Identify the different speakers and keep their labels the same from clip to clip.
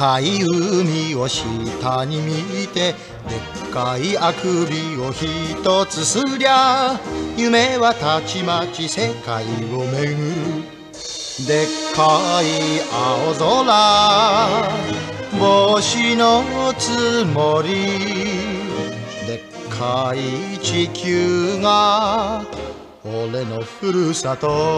Speaker 1: かい海を下に見て、でっかいあくびを一つすりゃ、夢はたちまち世界を巡る。でっかい青空、帽子のつもり、でっかい地球が俺のふるさと。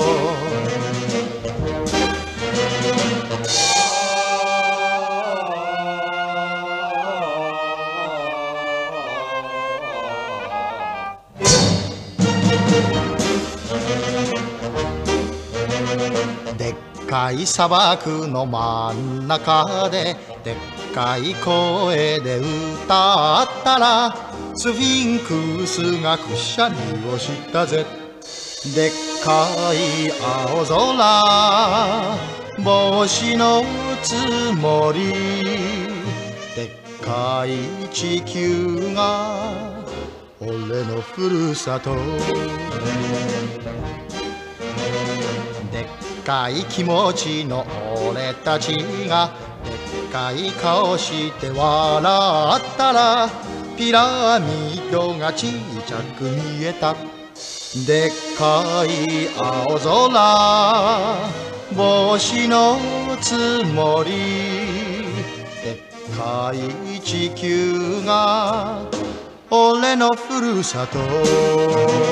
Speaker 1: でっかい砂漠の真ん中ででっかい声で歌ったら、スフィンクスがくしゃみをしたぜ。でっかい青空、帽子のつもり、でっかい地球が俺のふるさと。でっかい気持ちの俺たちがでっかい顔して笑ったら、ピラミッドがちっちゃく見えた。でっかい青空、帽子のつもり、でっかい地球が俺のふるさと。